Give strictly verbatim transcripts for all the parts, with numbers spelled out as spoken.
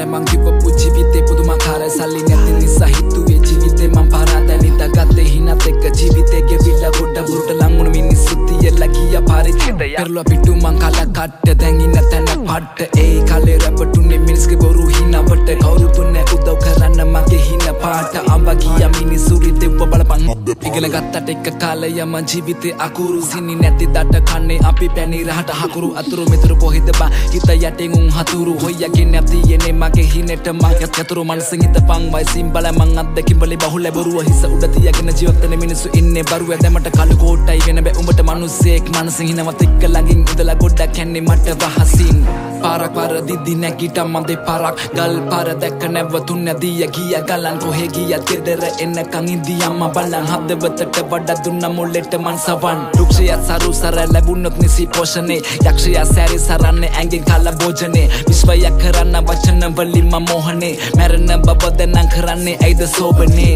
මං කිව්වපු ජීවිතේ පුදුමාකාරයි සල්ලි නැති නිසා හිතුවේ ජීවිතේ මං පාරාදයි නිදාගත්තේ හිනත් එක්ක ජීවිතේ ගෙවිලා ගොඩ බුරුට ලං වුණු මිනිස්සු තියලා ගියා පරිච්ඡේදය පෙරළුවා පිටු මං කලා කට්ට දැන් ඉන්න තැන පට්ට ඒ කාලේ රැපටුනේ මිනිස්ගේ බොරු හිනවට කවුරුත් නැහැ උදව් කරන්න මගේ හින පාට අඹ ගියා මිනිස්සු රිදෙව්ව බලපන් ඉගෙන ගත්තට එක කාලය මං ජීවිතේ අකුරු සිනි නැති දඩ කන්නේ අපි පැණි රහට හකුරු අතුරු මෙතුරු කොහෙද බා හිත යටින් උන් හතුරු හොයගෙන නැති යන්නේ මගේ හිනට මං යතුරු මනසින් හිතපන් වයිසින් බල මං අද්දකින් බලේ බහුල බරුව හිස උඩ තියගෙන ජීවත් වෙන මිනිස්සු ඉන්නේ බරුව දැමට කළු කෝට්ටයි වෙන බෑ උඹට මිනිස්සෙක් මනසින් හිනවත් එක්ක ළඟින් ඉඳලා ගොඩක් යන්නේ මට රහසින් පාරක් පාර දිදි නැගිටා මන් දෙපාරක් ගල් පාර දැක්ක නැවතුන් නැදිය ගියා ගලන් කොහෙ ගියත් ගෙදර එන්නකන් ඉඳියම්ම බලන් හදවතට වඩා දුන්න මොලෙට මන් සවන් දුක්ෂයා සරු සර ලැබුණොත් නිසි පෝෂණේ යක්ෂයා සැරි සරන්නේ ඇඟෙන් කල භෝජනේ විශ්වය කරන්න වචන වලින් මම මොහනේ මරණ බබ දැනන් කරන්නේ ඇයිද සෝබනේ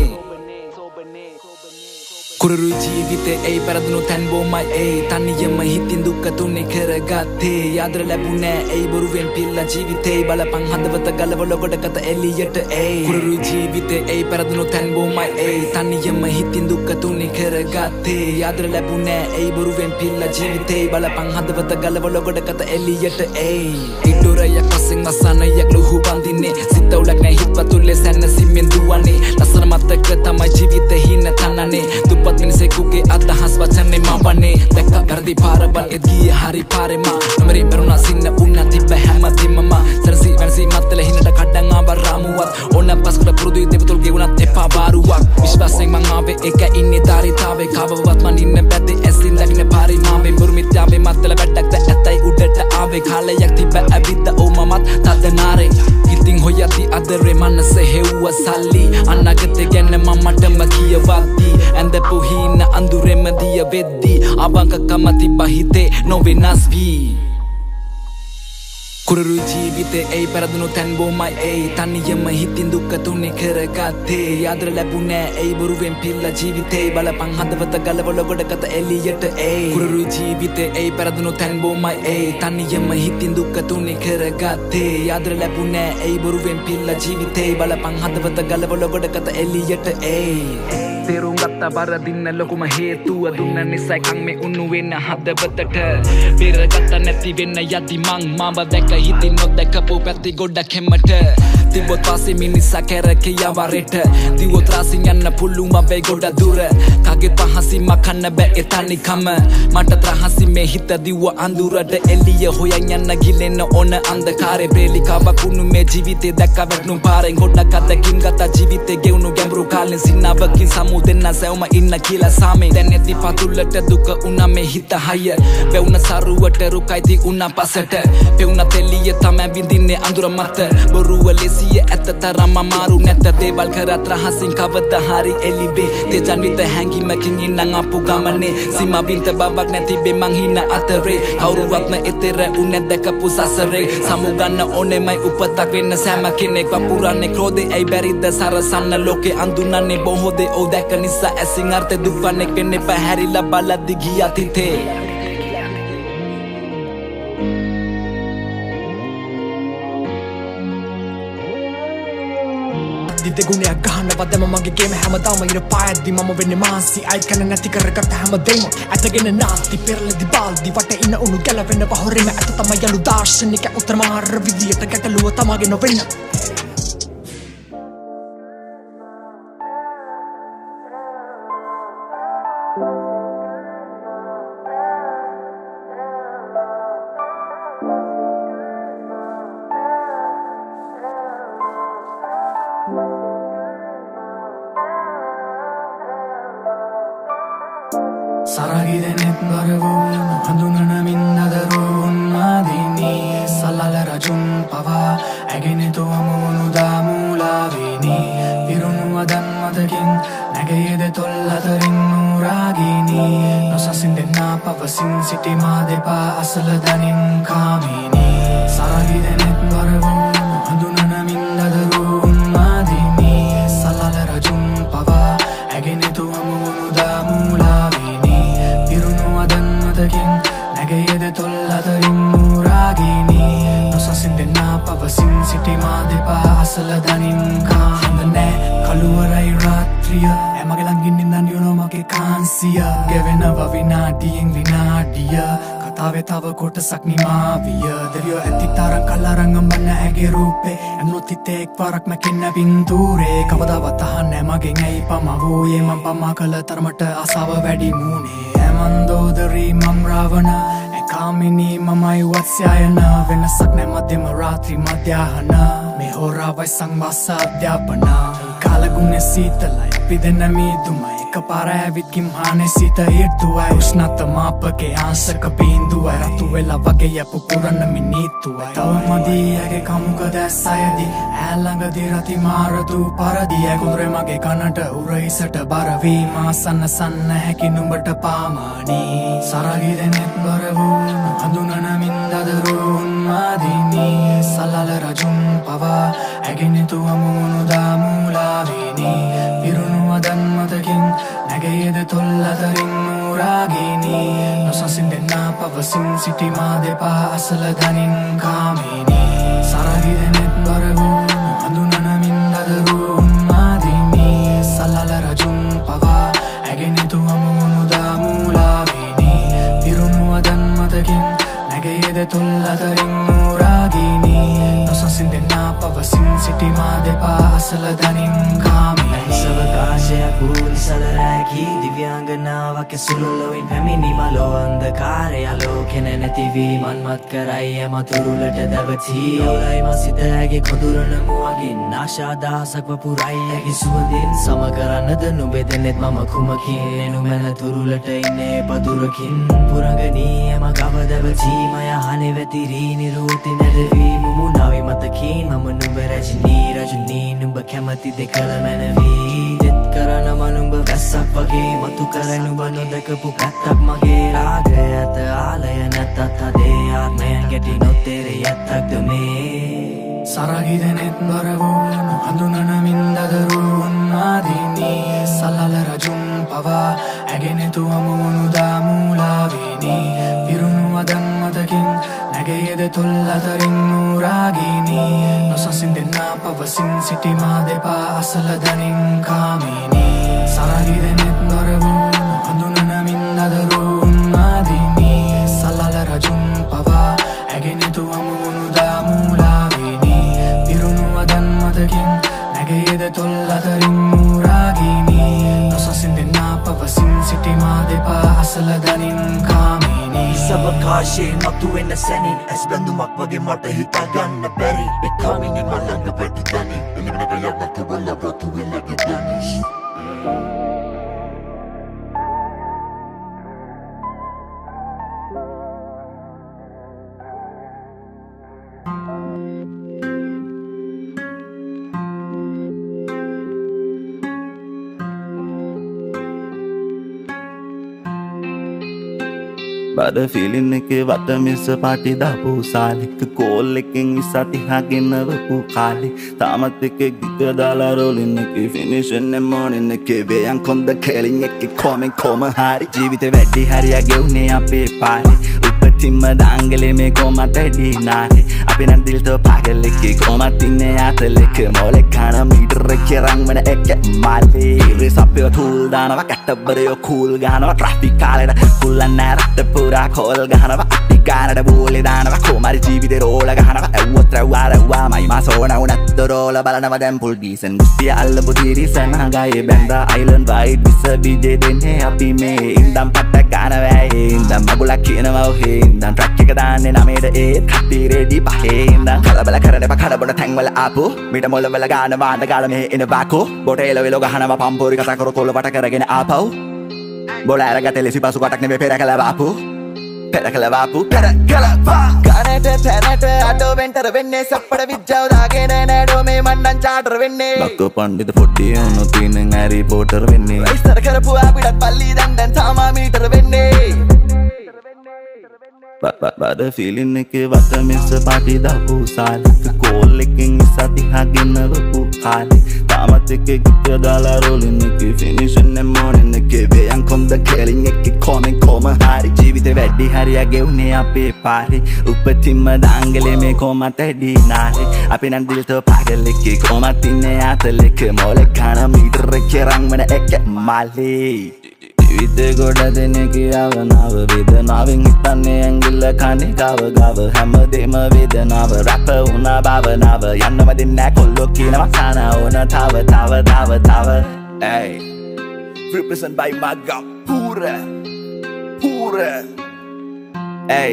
කුරුරු ජීවිතේ ඒ පෙරදුණු තැන් බොමයි ඒ තනියම හිතින් දුක තුනේ කරගත්තේ යාදර ලැබුණේ ඒ බොරුවෙන් පිල්ලා ජීවිතේ බලපන් හදවත ගලවල ගොඩකට එළියට ඒ කුරුරු ජීවිතේ ඒ පෙරදුණු තැන් බොමයි ඒ තනියම හිතින් දුක තුනේ කරගත්තේ යාදර ලැබුණේ ඒ බොරුවෙන් පිල්ලා ජීවිතේ බලපන් හදවත ගලවල ගොඩකට එළියට ඒ ඉඩුරයක් පස්සෙන් මසනයක් ලුහු බඳින්නේ සිතවලක් නැ හිත්පතුල්ලේ සැන්න සිම්ෙන් දුවන්නේ ලස්සන මතක තමයි ජීවිතේ හින තනනේ දුප්පත් මිනිසෙකුගේ අදහස් වචනේ මවන්නේ දැක්ක වැරදි පාරවල් එද්ගිය හරි පාරේ මා නොමරින් බරුණා සින්න උන්නා තිබ්බ හැමදේම මා සරසි වැරසි මත්තල හිනට කඩන් ආව රාමුවක් ඕන පස්කට පුරුදුයි දෙපතුල් ගෙවුණත් එපා බාරුවක් විශ්වාසයෙන් මං ආවේ එක ඉන්නේ තාරිතාවේ කවවත් මන් ඉන්න බැද්දේ ඇසින් දකින්න පාරේ මාවේ බොරු මිත්‍යාවේ මත්තල වැඩක්ද ඇතයි උඩට ආවේ කාලයක් තිබ්බ ඇවිද්ද ඕමමත් තද නාරේ හිතින් හොයති අදරේ මනස හෙව්ව සල්ලි අනාගතේ ගැන මමටම කියවද්දී ඇඳපු හින අඳුරෙම දිය වෙද්දී අවංකකම තිබ්බ හිතේ නොවෙනස් වී කුරුරු ජීවිතේ ඒ පෙරදුණු තැන් බොමයි ඒ තනියම හිතින් දුක තුනේ කරගත්තේ යාදර ලැබුණේ ඒ බොරුවෙන් පිල්ලා ජීවිතේ බලපන් හදවත ගලවල ගොඩකට එළියට ඒ කුරුරු ජීවිතේ ඒ පෙරදුණු තැන් බොමයි ඒ තනියම හිතින් දුක තුනේ කරගත්තේ යාදර ලැබුණේ ඒ බොරුවෙන් පිල්ලා ජීවිතේ බලපන් හදවත ගලවල ගොඩකට එළියට ඒ තේරුම් ගත්තා වරදින්න ලොකුම හේතුව දුන්න නිසා කන් මේ උණු වෙන හදවතට පෙරගත්ත නැති වෙන්න යදි මං මාව දැක හිතින් නොදැකපු පැති ගොඩක් හැමට තිබොත් පස්සේ මිනිසා කැරක යවරෙට දිවොත් රාසින් යන්න පුළුවන් වෙයි ගොඩ දුර කගේ පහසින් මකන්න බෑ එතනිකම මට ත්‍රහසින් මේ හිත දිව අඳුරට එළිය හොයන් යන්න ගිලෙන්න ඕන අන්ධකාරේ බේලිකාවක් වුණු මේ ජීවිතේ දැක්ක වැටුණු පාරෙන් ගොඩක් අතකින් ගත ජීවිතේ ගෙවුණු ගැඹුරු කාලෙන් සිනාවකින් සමු දෙන්න සැවම ඉන්න කියලා සාමේ දැන් ඇති පතුලට දුක උනා මේ හිත හය වෙවුන සරුවට රුකයිති උනා පසට පෙවුන තෙලිය තමයි විඳින්නේ අඳුර මත බොරුව ලෙසිය ඇත්ත තරම මාරු නැත දේවල් කරත් රහසින් කවදා හරි එළිවේ තේජන් විත හැංගීමකින් ඉන්න අපු ගමනේ සීමා බින්ත බවක් නැති බේ මං හින අතරේ කවුරුවත්ම එතෙර උනේ දැකපු සසරේ සමු ගන්න ඕනෙමයි උපතක් වෙන්න සෑම කෙනෙක් වපුරන්නේ ක්‍රෝධේ ඇයි බැරිද සරසන්න ලෝකේ අඳුනන්නේ බොහෝ දේ ඔව් දැක නිසා ඇසින් අර්ථ දුක්වන්නේ වෙන්නේ පැහැරිලා බලද්දි ගියත් හිතේ දෙගුණයක් ගහනවා දැම මගේ ගේම හැමදාම ඉර පායද්දි මම වෙන්නේ මාසි අයිකන නැති කරගත්ත හැමදේම ඇතගෙන නාස්ති පෙරලදි බාල්දි වට ඉන්න උණු ගැලවෙන්න පහොරෙම ඇත තමයි යලු දාර්ශනික උත්තර මාර විදියට ගැටලුව තමගේ නොවෙන්න Saragidenet barvun handunanamin nadarun madini salala rajun pava agene to amunu damulavini pirunu adan matakin nagayede tollatarin nuragini nosasin denna pavasin siti madepa asaladanin kamini Saragidenet barvun handunanamin nadarun madini salala rajun pava agene to amunu damulavini Nagayede tollatarin nuragini Nosasin denna pavasin siti madepa රාත්‍රිය ඇමගේ ළඟින් ඉඳන් you know මගේ කාන්සිය ගෙවෙනවා විනාඩියෙන් විනාඩිය කතාවේ තව කොටසක් නිමාවිය දෙවියෝ ඇති තරම් කල්ලාරන් අඹන්න ඇගේ රූපේ ඇඳුනොත් හිතේ එක්වරක් මැකෙන්න පින්තූරේ කවදාවත් අහන්නේ මගෙන් ඇයි පමා වූයේ මං පමා කළ තරමට ආසාව වැඩි මුනේ ඇමන්දෝදරි මම් රාවණ ඇකාමිනී මමයි වත්ස්යායන වෙනසක් නැ මධ්‍යම රාත්‍රී මධ්‍යාහන මේ හෝරාවයි සංවාස අධ්‍යාපන කාලගුණේ සීතලයි අපි දෙන්න මීදුමයි එකපාර ඇවිත් කිම්හානේ සිත ඊර්තුවයි උෂ්ණත මාපකේ ආංශක බිඳුවයි රතු වෙලා වගේ යපු පුරන්න මිනිත්තුවයි තව මදී ඇගේ කමුක දැස්සයදී ඈ ළඟදී රති මාරතු පරදී ඇගුරේ මගේ කනට උරයිසට බර වීම සන්න සන්න හැකි නුඹට පාමානී සරගී දෙනෙත් බර වූ හඳුනන මින්දදරුන් මාදිනී සලල රජුන් පවා ඇගෙන තුවමුණු දාමුලාවිනී පිරුණු වදන් මතකින් නැගේද තොල් අතරින් නූරාගිනී නොසසින් දෙන්නා පවසින් සිටි මා දෙපා අසල දනින් කාමිනී සරගී දෙනෙත් බර වූ හඳුනන මින්දදරුන් මාදිනී සලල රජුන් පවා ඇගෙන තුවමුණු දාමුලාවිනී පිරුණු වදන් මතකින් නැගේද තොල් අතරින් නූරාගිනී නොසසින් දෙන්නා පවසින් සිටි මා දෙපා අසල දනින් කාමිනී සවකාශයක් වූ සලරැකී දිව්‍යාංගනාවක් සුළුලොවින් පැමිණි මලෝ අන්ධකාරය ආලෝකෙන නැතිවී මන්මත් කරයි යම තුරුලට දැවටී ඔලයි මසිත ඇගේ කොඳුරන මුවගින් ආශාදාසක් වපුරයි ඇගේ සුවඳින් සම කරන්නද නුඹේ දෙනෙත් මම කුමකින් එනුමැන තුරුලට ඉන්නේ පදුරකින් පුරගනී යම ගව දැවටී මය හනේ වැතිරී නිරුවති නැරවී මුමුණාවි මතකින් මම නුඹ රජනී රජනී නුඹ කැමති දෙකල මැනවී දෙත් කරන මනුඹ වැස්සක් වගේ මතු කරනු බ නොදකපු පැත්තක් මගේ රාගය ඇත ආලය නැතත් හදේ ආත්මයන් ගැටි නොත්තේරේ ඇත්තක්ද මේ සරගී දෙනෙත් බර වූ හඳුනන මින්දදරුන් මාදිනී සලල රජුන් පවා ඇගෙන තුවමුණු දාමුලාවිනී පිරුණු වදන් මතකින් නැගේද තොල් අතරින් නූරාගිනී නොසසින් දෙන්නා පවසින් සිටි මා දෙපා අසල දනින් කාමිනී සරගී දෙනෙත් බර වූ හඳුනන මින්දදරුන් මාදිනී සලල රජුන් පවා ඇගෙන තුවමුණු දාමුලාවිනී පිරුණු වදන් මතකින් නැගේද තොල් අතරින් නූරාගිනී නොසසින් දෙන්නා පවසින් සිටි මා දෙපා අසල දනින් කාමිනී සවකාශයෙන් මතුවෙන සැනින් ඇස් බැඳුමක් වගේ මට හිතා ගන්න බැරි එකාමිනී මලඟ පැටි දනි එළමෙනක යන්නට වල රතු වෙලගේ දැනිස් බඩ ෆිලින් එකේ වට මිස පාටි දාපු සාලික කෝල් එකෙන් ඉසතිහාගෙන වපු කාලේ තාමත් එකේ ගිත දාලා රෝලින් එකේ ෆිනිෂන් එක මොනින් එකේ වේයන් කොන්ද කෙලින් එකේ කොමෙන් කොම හරි ජීවිතේ වැඩි හරියගේ උනේ අපේ පාලේ උපතින්ම දාංගලේ මේ කොමත් ඇඩි නාරේ අපි නම් දිල් තෝ පාගල් එකේ කොමත් ඉන්නේ ආතලෙක මොලේ කන මීටර එකේ රංගන එක මාලේ රිස් අපේ ටූල් දානවා කට්ටබරයෝ කූල් ගහනවා ට්‍රැෆික් කාලේට කුල්ලන් නැරට පුරා කෝල් ගහනවා අටි ගානට බෝලේ දානවා කොමාරි ජීවිතේ රෝල ගහනවා ඇව්වොත් රැව්වා රැව්වා මයි මාසෝන උනත් රෝල බලනවා දැන් පුල් ඩීසන් ගුස්තිය අල්ලපු තිරිසන ගායේ බැන්දා අයිලන්ඩ් වයිඩ් විස බීජේ දෙන්නේ අපි මේ ඉඳන් පට්ට ගන්නවා ඉඳන් මගුලක් කියනවා ඔහේ ඉඳන් ට්‍රැක් එක දාන්නේ නමේට ඒ කටි රෙඩි පහේ ඉඳන් කලබල කරන බ කඩබොන තැන්වල ආපු මිට මොළ වල ගාන වාඩ ගාල මේ එන බාකෝ බොටේල වෙලෝ ගහනවා පම්පෝරි කතා කර කොළ වට කරගෙන ආපහු බොල අරගත්තේ ලෙසි පසු කොටක් නෙමෙයි පෙර කළ වාපු පෙර කළ වාපු පෙර කළ වා ගානට තැනට අඩෝ වෙන්ටර වෙන්නේ සප්පඩ විජ්ජාව දාගෙන නෑඩෝ මේ මන්නන් චාටර් වෙන්නේ ලක්ක පණ්ඩිත පොට්ටිය උණු තින හැරි පොටර් වෙන්නේ ඉස්තර කරපු අපිටත් පල්ලි දැන් දැන් තාමා මීටර වෙන්නේ බඩ ෆිලින් එකේ වට මිස පාටි දාපු සාලික කෝල් එකෙන් ඉසතිහාගෙන වපු කාලේ තාමත් එකේ ගිත දාලා රෝලින් එකේ ෆිනිෂන් එක මොනින් එකේ වේයන් කොන්ද කෙලින් එකේ කොමෙන් කොම හරි ජීවිතේ වැඩි හරියගේ උනේ අපේ පාරේ උපතින්ම දාංගලේ මේ කොමත් ඇඩි නාරේ අපි නම් දිල් තෝ පාගල් එකේ කොමත් ඉන්නේ ආතලෙක මොලේ කන මීටර එක කෙරන් වෙන එක මාලේ ජීවිතේ ගොඩ දෙනෙක් යවනව වේදනාවෙන් හිතන්නේ ඇඟිල්ල කනේ ගව ගව හැමදේම වේදනාව රැප වුණා භවනාව යන්නම දෙන්නේ නැහැ කොල්ලෝ කියනවා සාන ඕන තව තව තව තව hey represent by Maga pura pura hey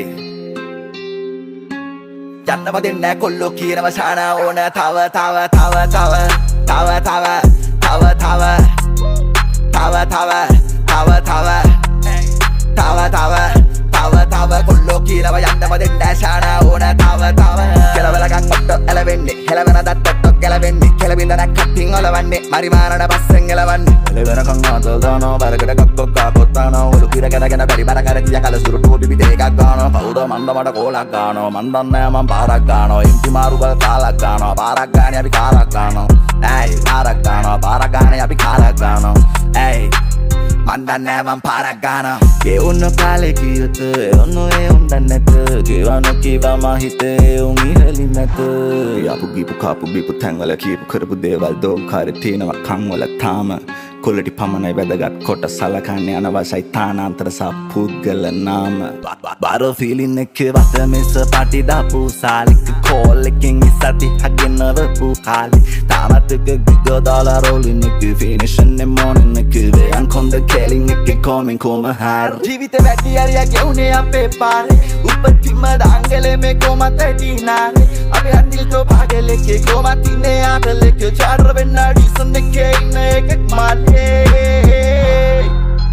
යන්නම දෙන්නේ නැහැ කොල්ලෝ කියනවා සාන ඕන තව තව තව තව තව තව තව තව තව තව Tawa tawa Tawa tawa Tawa tawa Kullo kirawa yannama denne shana ona tawa tawa Kelawala gang otto elawenne Kelawena dattotto kelawenne Kelabindana kattin olawanne Marimanana bassen elawanne Elevena kang atal dano Barakada kakko kakottano Ulu kira kena kena bari barakada tiya kala suru tubi bide kakano Pauda manda mada kolak kano Mandanne man parak kano Inti marubal kalak kano Parak gani api karak kano Hey parak kano Parak gani api karak kano Hey Mandane man paragana Geunno kale kiyutu Eonno e undannete Gewano kiwa mahite Eun iheli nete Yapu gipu kapu bipu tangwala kipu karapu dewal dog kare teenawa kangwala tama Quality pamanai වැදගත් කොට සලකන්නේ අනවශ්‍යයි තානාන්තර සහ පුද්ගල නාම බාර feeling එක වට මිස පාටි දාපු සාලික කෝල් එකෙන් ඉසති හගෙනවපු කාලේ තාමත් එක ගිග දාලා රෝලින් එක ෆිනිෂන් නේ මොනින් එක වේයන් කොන්ද කෙලින් එක කොමින් කොම හාර ජීවිතේ වැඩි අරියා ගෙවුනේ අපේ පාරේ උපතිම දාංගලේ මේ කොමත් ඇටිනානේ අපේ අන්දිල් තෝ පාගලේ කේ කොමත් ඉන්නේ ආතලේ කේ චාර වෙන්න ඩිසන් එකේ ඉන්න එකක් මාත් Hey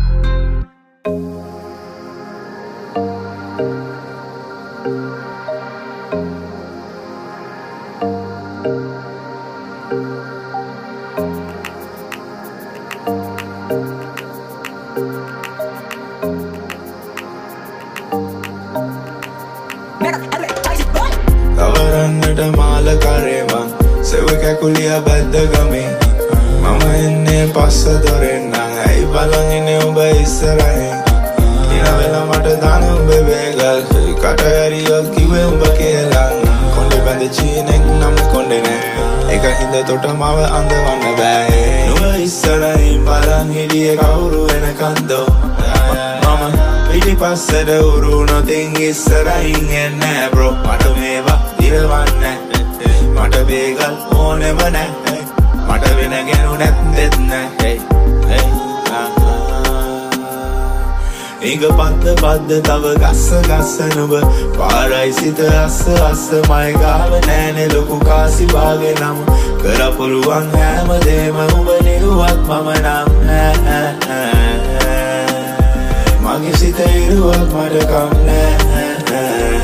Kawarannata mala karema Sevaka kuliya badda game Mama enne passa doren nang ai balan ine uba issarahen Dina vela mata dana ube begal Kata hariya kiwe uba kiyala Konde bande cheenek nam konde ne Eka hinda tota mawa andawanna bae Nuwa issarahen balan hidiye kawuru enakan do Mama piti passada uru nothing issarahen enne bro Mata mewa dirawanne Mata begal onema ne Mata වෙන ගැනු නැත්තෙත් නෑ hey ඉඟ පත්ත පද්ද තව ගස්ස ගස්ස නුඹ පාරයි සිත අස්ස අස්ස මයි ගාව නෑනේ ලොකු කාසි බාගේ නම කර පුළුවන් හැමදේම උඹ නිරුවත් මම නම් මගේ සිත ඉරුවත් මට කම් නෑ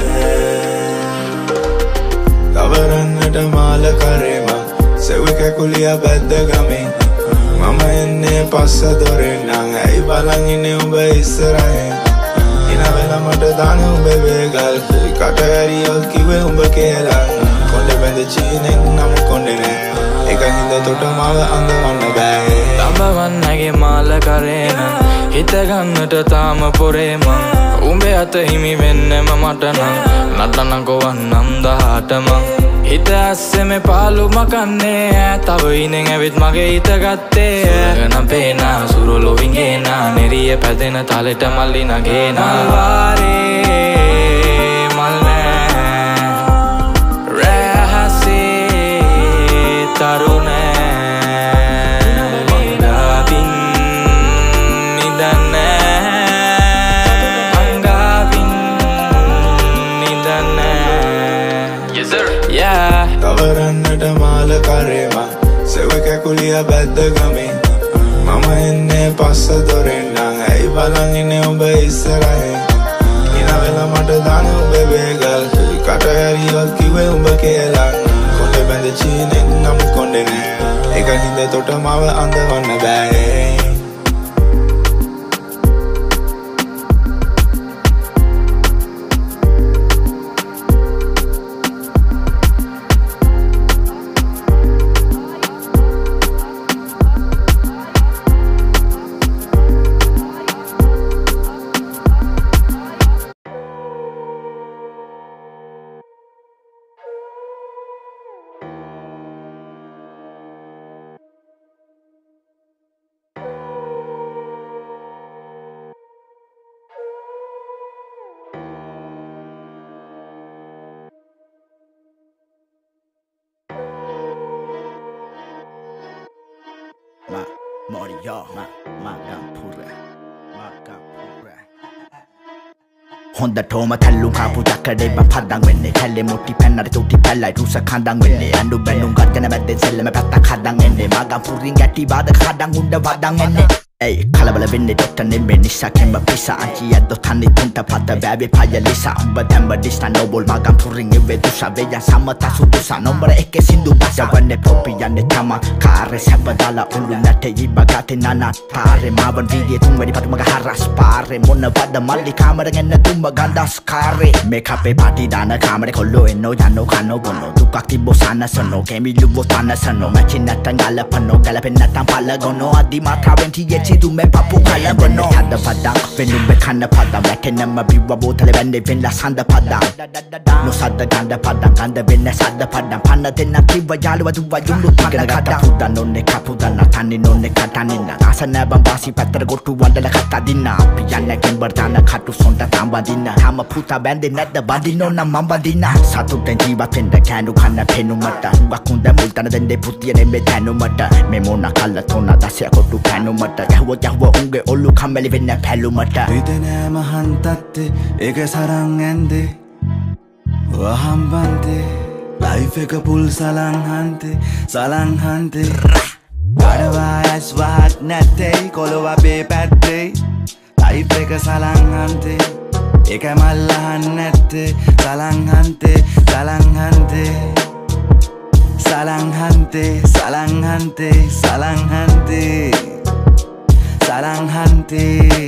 කවරන්නට මාල කරේම Sevaka kuliya badda game Mama enne passa doren nang ai balan ine uba issarahen Ina vela mata dana ube begal Kata hariya kiwe uba kiyala Konde bande cheenek nam konde ne Eka hinda tota mawa andawanna bae Tambawannage mala karena Hita gannata tama pore man Umbe ata himi wennema mata nan Natana gowannam dahata man හිත ඇස්සෙමෙ පාලු මකන්නේ තව ඉනෙන් ඇවිත් මගේ හිත ගත්තේ සුරගන පේනා සුරලොවින් ගේනා නෙරිය පැදෙන තලෙට මල්ලි නගේනා මල්වාරේ මල් නෑ රැහසේ තරුණෑ මංගාවින් නිදන්නෑ මංගාවින් නිදන්නෑ Yes sir Kawarannata mala karema Sevaka kuliya badda game Mama enne passa doren nang ai balan ine uba issarahen Ina vela mata dana ube begal Kata hariya kiwe uba kiyala Konde bande cheenek nam konde ne Eka hinda tota mawa andawanna bae Morio ma Magampura Magampura හොඳටම තැල්ලු කාපු දක්කඩේ බපද්දන් වෙන්නේ කැල්ලේ මුට්ටි පැන්නට තුටි පැල්ලයි රුස කඳන් වෙන්නේ අඬු බැනුම් ගත්තන මැද්දෙන් සෙල්ලම පැත්තක් හදන් එන්නේ Magampuriන් ගැටි බාදක හදන් උණ්ඩ වදන් එන්නේ Ey, kalabala venne dotta nemme nissa kemba pisa anki yaddo tanni tunta pata baby paya lisa umba damba dista nobol Magampuriin ive dusa veya samata sudusa nombra ekke sindu basa wanne popi yanne tama kare sabadala ulu nate ibagate nana tare mavan video tunwedi patumaga haras pare monna wada malli kamera ngenna tumma gandas kare make up e party dana kamera kollo enno yanno kanno bonno dukak tibbo sana sano kemi lubo tana sano machin natan galapano galapen natan palagono adi matawen tiye tu men papu kala bono hada padang venu be kana padang lakena mabiwa botale vende venla sanda padang no sadda ganda padang ganda venna sadda padang panna tenna kiwa yaluwa duwa yulu panna kada puda nonne kapuda na tani nonne katani na asana bambasi patter gotu wandala kata dinna piyanna kembertana khatu sonda tamba dinna hama puta bende nadda badino na mamba dinna satu den jiwa penda kanu kana penu mata wakunda multana dende putiya nembe tanu mata memona kala tona dasya kotu kanu mata Yahwa Yahwa unge olu kameli venna pelu mata Idene mahantatte ege sarang ende Wahambante Life eka pul salang hante Salang hante Gadawa aswat natte Kolowa be patte Life eka salang hante Eka malahan natte Salang hante Salang hante Salang hante Salang hante Salang hante Salang hante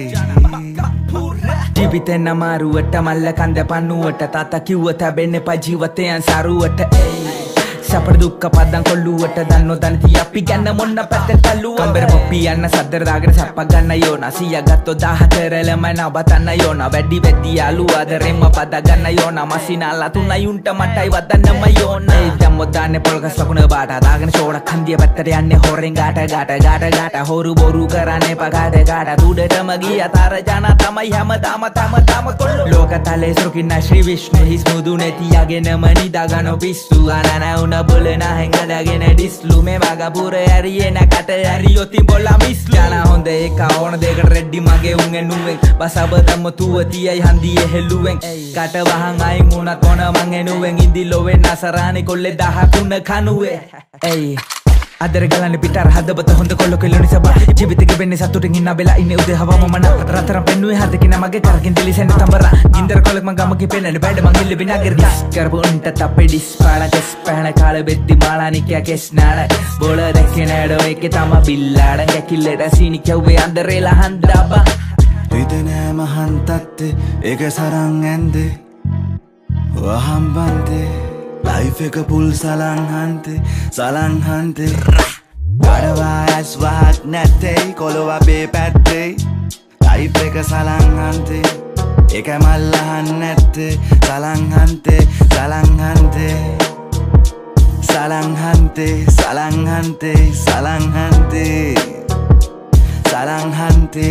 ජීවිතේ නමාරුවට මල්ල කන්ද පන්නුවට තාතා කිව්ව තැබෙන්න එපා ජීවිතයන් සරුවට සපර දුක්ක පදන් කොල්ලුවට දන්නෝ දනති අපි ගැන මොන්න පැත්තෙන් තල්ලුව කම්බර පොප්පි යන්න සද්දර දාගෙන සප්පක් ගන්න යෝන සිය ගත්තෝ දහතරලම නවතන්න යෝන වැඩි වැඩි යාළුවා දරෙම පද ගන්න යෝන මසිනාලා තුනයි උන්ට මටයි වදන්නම යෝන ඒ දැම්මෝ දාන්නේ පොල් ගස් ලකුණ බාට දාගෙන ෂෝඩක් හන්දිය පැත්තට යන්නේ හොරෙන් ගාට ගාට ගාට ගාට හොරු බොරු කරන්නේ පගාට ගාට දුඩටම ගිය තර ජන තමයි හැමදාම තම තම කොල්ලෝ ලෝකතලේ සුකින්න ශ්‍රී විෂ්ණු හිස් මුදුනේ තියාගෙනම නිදාගන පිස්සු අනන උන Bolena hengadaගෙන ඩිස්ලු මේ Magampura ඇරියේ නැකට ඇරියොත් ඉඹලා මිස්ලු යන හොඳ එක ඕන දෙකට රෙඩි මගේ උන් එනුවෙන් බසබ දම්ම තුව තියයි හන්දියේ හෙළුවෙන් කට වහන් අයින් උනත් මොන මං එනුවෙන් ඉදිලොවෙන් අසරානි කොල්ලේ දහ තුන කනුවේ එයි අදර ගලන්නේ පිටර හදබත හොඳ කොල්ල කෙල්ල නිසා ජීවිතේ ගෙවෙන්නේ සතුටින් ඉන්න බෙලා ඉන්නේ උදේ හවම මන රතරම් පෙන්නුවේ හදකින මගේ කරකින් දිලිසෙන් තඹර ගින්දර කොලක් මං ගමගේ පෙන්නන්නේ බඩ මං ඉල්ල විනාගර ගස් කරපු උන්ට තප්පේ ඩිස් පාන කෙස් පැන කාල බෙද්දි මාලානි කිය කෙස් නාඩ බෝල දැක්කේ නෑඩෝ ඒකේ තම බිල්ලාඩ ගැකිල්ලට සීනි කව්වේ අන්දරේලා හන්දාබා ඉතනේ මහන්තත්තේ ඒක සරන් ඇන්දේ වහම්බන්තේ Life eka pul salang hante, salang hante Gadawa aswat natte, kolowa be patte Life eka salang hante, eka malahan natte Salang hante, salang hante Salang hante, salang hante, salang hante Salang hante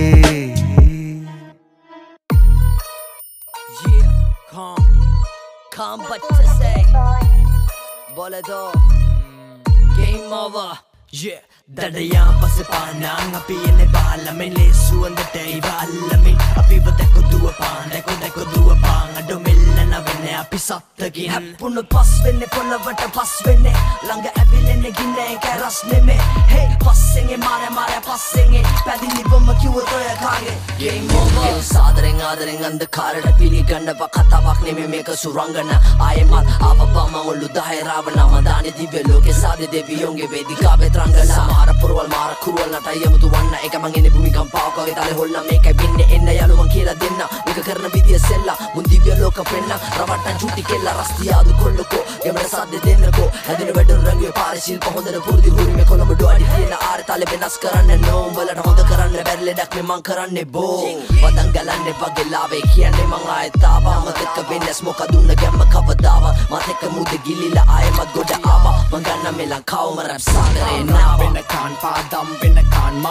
Yeah, come, come but to say Boledo Game over Yeah Dadaya pase panang api ene balamin lesu and the day balamin api badeko duwa pan deko deko duwa pan ado milla na venne api sattagin happunu pas venne polawata pas venne langa abilene ginne ka rasne me hey passenge mare mare passenge padili bomma kiwa toya kage game over sadaren adaren andhakarata pili gannawa kathaවක් neme meka surangana ayemat avabama ulu dahay ravana madani divya loke sade deviyonge vedikawe trangana Mara purwal mara kurwal na tayo mutu wanna eka mangene bhumikampaw kage tale holla meka binne enna yaluwan kiyala denna meka karna vidiya sella mun divya loka penna rawattan chutti kella rastiyadu kolluko gemara sadde dennako adina wedun rangiwe pare shilpa hondana purdi huri me kolombo do adi tiyena aare tale benas karanne no umbalata honda karanne beri ledak me man karanne bo wadan galanne wage lave kiyanne man aaye tawa matekka vennes mokadunna gemma kavadawa matekka mude gilila aaye mat goda awa man ganna me lankawa rap sadare nawa Kan padam venakan man mat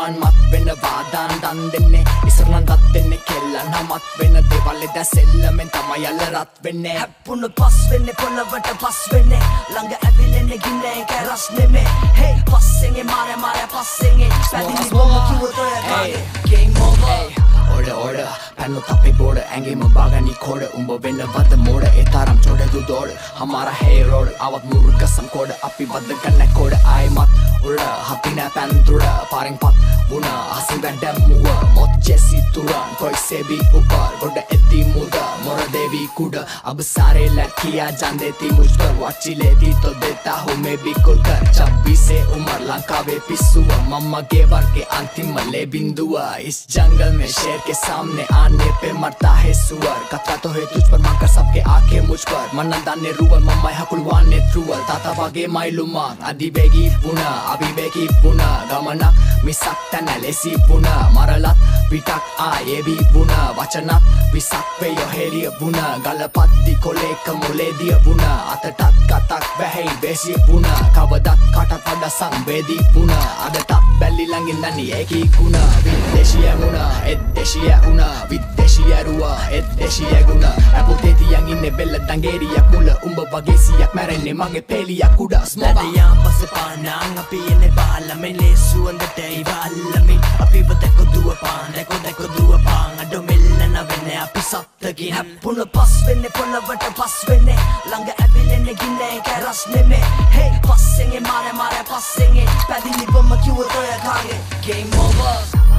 වෙන වාදාන් දන් දෙන්නේ ඉස්සරලන් දත් දෙන්නේ කෙල්ලන් හමත් වෙන දේවල් එදා සෙල්ලමෙන් තමයි අල්ල රත් වෙන්නේ හැප්පුණ පස් වෙන්නේ පොළවට පස් වෙන්නේ ළඟ ඇවිලෙන්නේ ගින්නේ කැරස් නෙමේ hey පස්සෙන් ඒ මාරේ මාරේ පස්සෙන් ඒ පැදිලි බොම කිව්වොත් ඔය කාගේ game over order order පැන්නු තපේ බෝඩ ඇඟේම බාගනි කෝඩ උඹ වෙන්න වද මෝඩ ඒ තරම් චොඩ දු දෝඩ හමාරා හේ රෝඩ අවත් මුරුකසම් කෝඩ අපි වද ගන්න කෝඩ ආයිමත් උඩ හපින පැන්තුඩ පාරෙන් පත් වුණ අසින් වැඩැම්මුව මොත් ජෙසි තුරන් කොයි සෙබි උපර් ගොඩ ඇති මුද මොර දෙවි කුඩ अब सारे लड़कियां जान देती मुझ पर वाची लेती तो देता हूँ मैं भी कुल कर छब्बीस से उम्र लंकावे पिसुआ मम्मा के वर के अंतिम मले बिंदुआ इस जंगल में शेर के सामने आने पे मरता है सुअर कतरा तो है तुझ पर मांकर सबके आंखें मुझ पर मनंदा ने रुअल मम्मा हकुलवाने थ्रुअल ताता वागे माइलुमा आदि बेगी पुना अभी बेगी पुना गमना मिसाक तनालेसी पुना मरलत विटाक आ ये भी पुना वचना विसाक पे यो हेलिया पुना गलपत di koleka mule dia buna atatat katak behei besi buna kawadat katat pada sang bedi buna adatat belli langin nani eki guna videshiya guna edeshiya una videshiya ruwa edeshiya guna apoteti yang inne bella dangeriya kula umba wage siyak marenne mage peliya kuda smoba dadayan passe panang api ene balamen lesu andate ivallamin api wadako duwa pan deko deko duwa pan ado mellana venne api sattaki happuna pas venne පොළවට පස් වෙන්නේ ළඟ ඇවිලෙන්නේ ගින්නේ කැරස් නෙමේ hey පස්සෙන් ඒ මාරේ මාරේ පස්සෙන් ඒ පැදිලි බොම කිව්වොත් ඔය කාගේ game over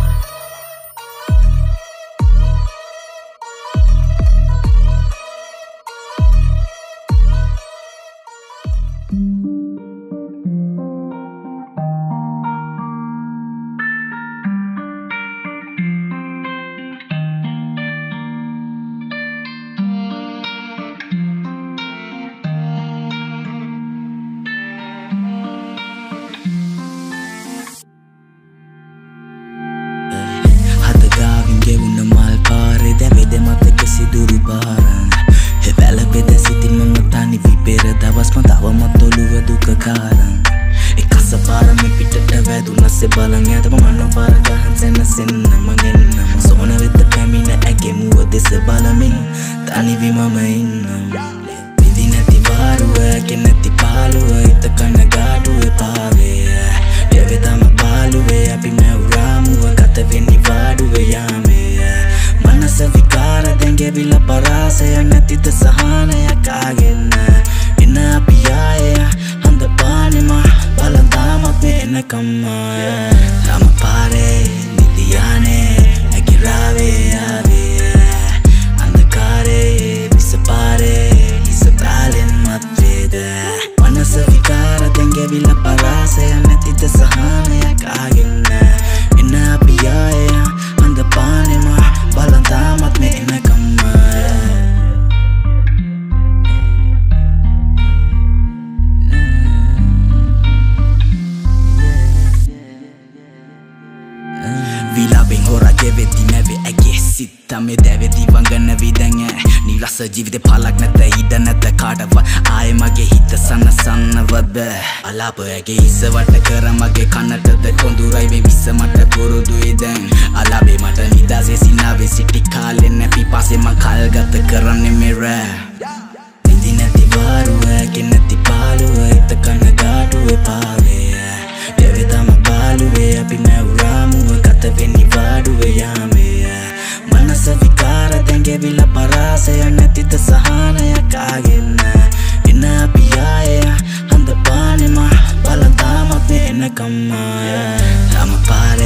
ජීවිතේ පාලක් නැත ඉඩ නැත කාටව ආයෙ මගේ හිත සනසන්නවද අලාපයේ ඉස්සවට කර මගේ කනටද කොඳුරයි වේ විස මට පුරුදුයි දැන් අලාබේ මට නිදාසේ සිනාවේ සිටි කාලේ නැපි පාසේ මං කල් ගත කරන්නේ මේ රැප් නිදි නැති වාරුවක නැති පාළුව හිත කන ගාටුවේ පාවේ දෙවේ තම බාලුවේ අපි මැවුරාමුව ගත වෙන්නේ වාඩුවේ යාමේ මනස විකාර දැඟෙවිලා පරාසය නැතිද සහනයක් ආගෙන එන අපි ආයේ හඳ පානෙම බලතාම පේනකම් තම පාරේ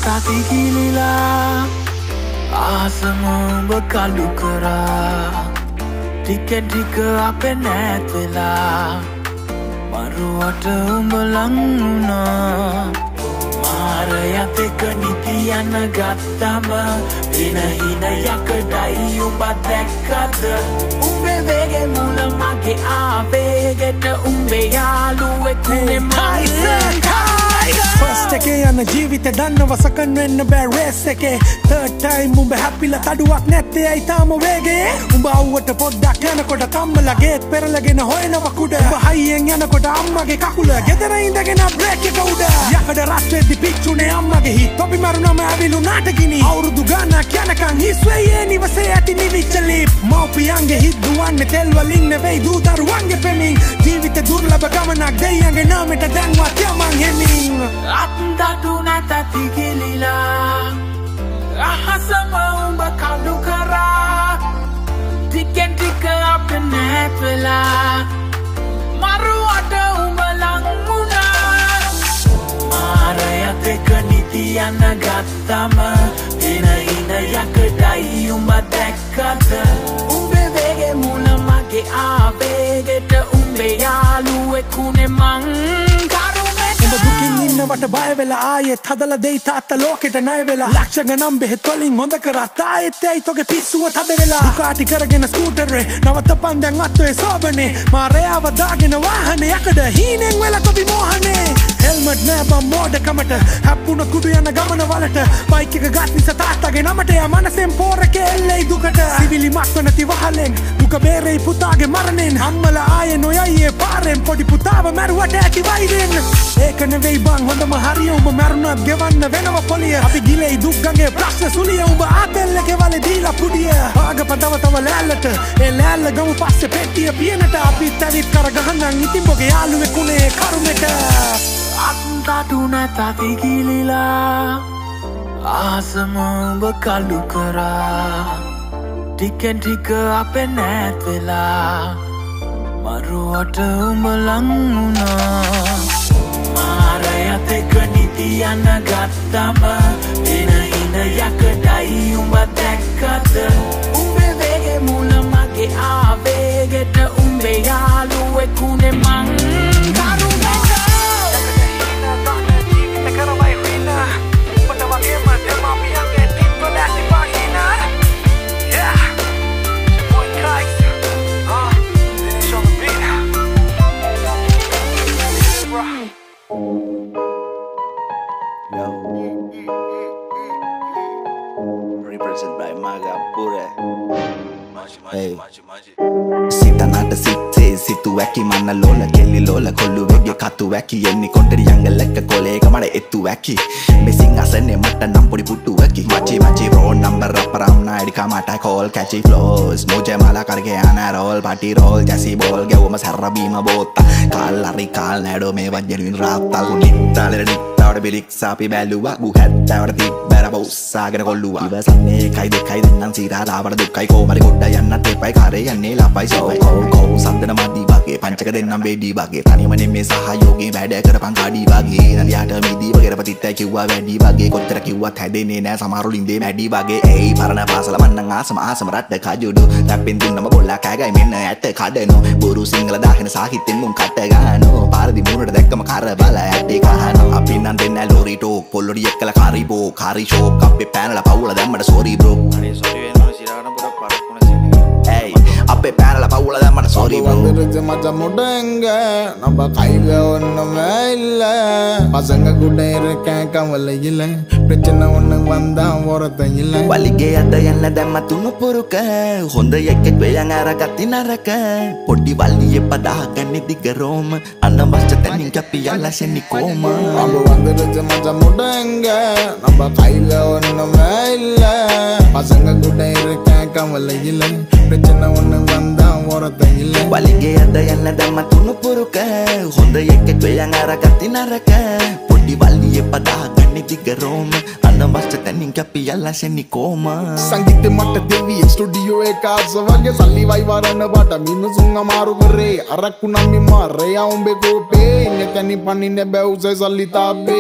නැතති කිලිලා ආසම උඹ කළු කරා ටික ටික අපේ නැත් වෙලා මරුවට උඹ ලං වුණා මාරයත් එක්ක නිති යන ගත්තම දින හින යකඩයි උඹ දැක්කද උඹේ වේගේ මුල මගේ ආවේගෙට උඹේ යාළුවෙක් නේ මයිසන් First එකේ යන ජීවිතේ දන්නව සකන් වෙන්න බෑ රේස් එකේ third time උඹ හැපිලා තඩුවක් නැත්තේ ඇයි තාම වේගේ උඹ අවුවට පොඩ්ඩක් යනකොට කම්මලා ගේත් පෙරලගෙන හොයනවා කුඩ උඹ හයියෙන් යනකොට අම්මගේ කකුල ගෙදර ඉඳගෙන බ්‍රේක් එක උඩ යකඩ රත් වෙද්දි පිච්චුනේ අම්මගේ හිත තොපි මරුණම ඇවිලුනාට ගිනි අවුරුදු ගානක් යනකන් හිස්වෙයේ නිවසේ ඇති නිවිච්ච ලිප් මව්පියන්ගේ හිත් දුවන්නේ තෙල් වලින් නෙවෙයි දූ දරුවන්ගේ පෙමින් ජීවිතේ දුර්ලභ ගමනක් දෙයියන්ගේ නාමෙට දැන්වත් යමන් හෙමින් අත්දටු නැතති කිලිලා අහසම උඹ කළු කරා ටිකෙන් ටික අප නැත් වෙලා මරුවට උඹ ලං වුණා මාරයත් එක්ක නිති යන ගත්තම දින හින යකඩයි උඹ දැක්කද උඹේ වේගේ මුල මගේ ආවේගෙට උඹේ යාළුවෙක් උනේ මං වට බය වෙලා ආයෙත් හදලා දෙයි තාත්තා ලෝකෙට ණය වෙලා ලක්ෂ ගණන් බෙහෙත් වලින් හොඳ කරත් ආයෙත් ඇයි තෝගේ පිස්සුව තද වෙලා දුකාටි කරගෙන ස්කූටරේ නවත්තපන් දැන් අත්වේ සෝබනේ මාරයාව දාගෙන වාහනේ යකඩ හීනෙන් වෙලා කොපි මෝහනේ හෙල්මට් නෑ බම් මෝඩකමට හැප්පුණ කුඩු යන ගමන වලට බයික් එක ගත් නිසා තාත්තගේ නමට යා මනසෙන් පෝරකේ එල්ලෙයි දුකට සිවිලි මක්ක නැති වහලෙන් දුක බේරෙයි පුතාගේ මරණයෙන් අම්මලා ආයේ නොයයි පාරෙන් පොඩි පුතාව මැරුවට ඇති වෛරෙන් ඒක නෙවෙයි බං හොඳම හරිය උඹ මැරුණත් ගෙවන්න වෙනව පොලිය අපි ගිලෙයි දුක් ගඟේ ප්‍රශ්න සුලිය උඹ ආතෙල් එකේ වලේ දීලා පුඩිය භාග පදව තව ලෑල්ලට ඒ ලෑල්ල ගමු පස්සේ පෙට්ටිය පියනට අපිත් ඇවිත් කර ගහන්න ඉතින් බොගේ යාළුවෙක් උනේ කරුමෙට අත්දටු නැතති කිලිලා ආසම උඹ කළු කරා ටිකෙන් ටික අපේ නැත් වෙලා මරුවට උඹ ලං වුණා මාරයත් එක්ක නිති යන ගත්තම දින හින යකඩයි උඹ දැක්කද උඹේ වේගේ මුල මගේ ආවේගෙට උඹේ යාළුවෙක් උනේ මං සිතනට සිත්තේ සිතු වැකි මන්න ලෝල කෙල්ලි ලෝල කොල්ලු වෙගේ කතු වැකි එන්නේ කොටරි යංගලක කොලේක මඩ එත්තු වැකි මෙසින් අසන්නේ මට නම් පොඩි පුට්ටු වැකි මචි මචි රෝල් නම්බර අපරම් නායිඩි කමට කෝල් කැචි ෆ්ලෝස් මොජේ මාලා කරගේ යන රෝල් පාටි රෝල් ජැසි බෝල් ගැවුම සැර බීම බෝත්තා කාල් හරි කාල් නෑඩෝ මේ වජ්ජෙනුන් රාත්තල් නිත්තාලෙ නිත්තාවට බිලික් සාපි බැලුවා ගු හැත්තවට තිබ්බැර බොස්සාගෙන කොල්ලුවා ඉවසන්නේ එකයි දෙකයි දෙන්නම් සීරා ලාවට දුක්කයි කොමරි ගොඩ යන්නත් එපයි කාරේ යන්නේ ලපයි සොයි කෝ කෝ සද්දන මදි වගේ පංචක දෙන්නම් වේඩි වගේ තනියම නෙමේ සහයෝගේ වැඩ කරපන් කාඩි වගේ නදියාට මිදි වගේ රපතිත්තයි කිව්වා වැඩි වගේ කොච්චර කිව්වත් හැදෙන්නේ නෑ සමහරු ලින්දේ මැඩි වගේ ඒයි පරණ පාසල මන්නම් ආසම ආසම රට්ට කජුඩු දැප්පෙන් දුන්නම බොල්ලා කෑගයි මෙන්න ඇට කඩනෝ බොරු සිංහල දාගෙන සාහිත්‍යෙන් මුන් කට ගන්නෝ පාරදි මුණට දැක්කම කර බල ඇටේ කහනෝ අපි නම් දෙන්න ලෝරි ටෝක් පොල්ලොඩි එක්කලා කාරි බෝ කාරි ෂෝක් අපේ පැනලා පවුල දැම්මට සෝරි බ්‍රෝ අනේ සෝරි වෙනවා සිරාගෙන පොඩක් පරක්කුණ සින්නේ ඒයි අපේ පැනලා පවුල දැම්මට සෝරි බ්‍රෝ வந்துருச்சு மச்சான் முடங்க நம்ம கையில ஒண்ணுமே இல்ல பசங்க கூட இருக்கேன் கவலை இல்ல பிரச்சனை ஒண்ணு வந்தா ஓரத்த இல்ல වලිගේ අත යන්න දැම්ම තුණු පුරුක හොඳ එකෙක් වෙයන් අරගත්ති නරක පොඩි වලියේ පදාගන්නේ දිගරෝම අනවශ්‍ය තැනින් කැපි යලා සෙනි කොම நம்ம வந்துருச்சு மச்சான் முடங்க நம்ம கையில ஒண்ணுமே இல்ல பசங்க கூட இருக்கேன் கவலை இல்ல பிரச்சனை ஒண்ணு வந்தா ஓரத்த இல்ல වලිගේ අත යන්න දැම්ම තුණු පුරුක හොඳ එකෙක් වෙයන් අරගත්ති නරක පොඩි වලියේ පදාගන්නේ දිගරෝම අනවශ්‍ය තැනින් කැපි යලා සෙනි කොම සංගීත මට දෙවිය ස්ටුඩියෝ එක ආස වගේ සල්ලි වයි වරන බට මිනිසුන් අමාරු කරේ අරක්කු නම් මාරේ ආඹේ කෝපේ ඉන්නේ තනි පනින්නේ බැවුසේ සල්ලි තාපේ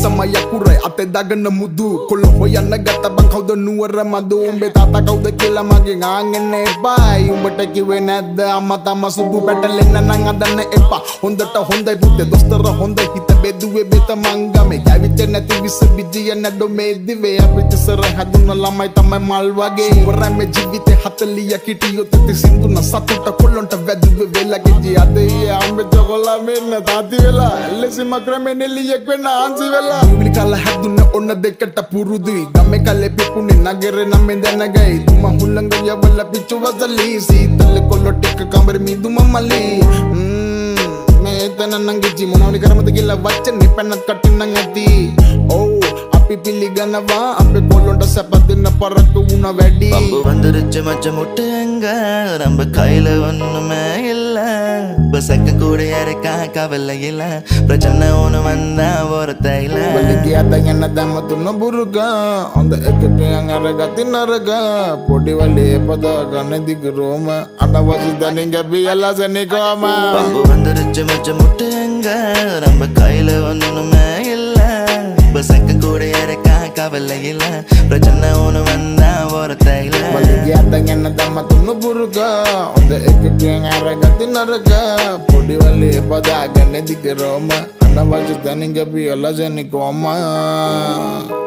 samaya kurai ate dagan mudu kolo hoyanna gatta bang kawda nuwara madu umbe tata kawda kila mage ngangene bai umbata kiwe nadda amma tama subu petalena nang adanna epa hondata hondai budde dostara hondai hita beduwe beta mangame yavite nati vis bijiya nado me dive apit sara haduna lamai tamai malwage warame jivite hataliya kitiyo tati sinduna satuta kollonta veduwe velage ji ade ambe jogola menna tati vela ellesi makrame neliye kwenna ansi vela ubli kala haduna onna dekata purudu game kale pepune nagere namendana gai tuma hulanga yawala pichu wasali sitale kollo tek kamber mi duma mali me tana nangi ji monawni karamata gilla vachne pennat kattinna ngati oh api piliganawa ambe kollonta sapadina parakku una wedi bambu vandiruche macha muttenga namba kaila onnume illa basakka kude yareka kavalla illa prachana onu vanda vorata illa baliki adanya damatuna buruga onda ekete angaraga tinaraga podi vale pada ganne digroma adavasi daninga biyala senikoma bambu vandiruche macha muttenga namba kaila onnume illa basakka kude yareka kavalla illa prachana onu vanda vorata illa baliki adanya damatuna buruga onda ekete angaraga tinaraga podi vale pada ganne digroma adavasi daninga biyala senikoma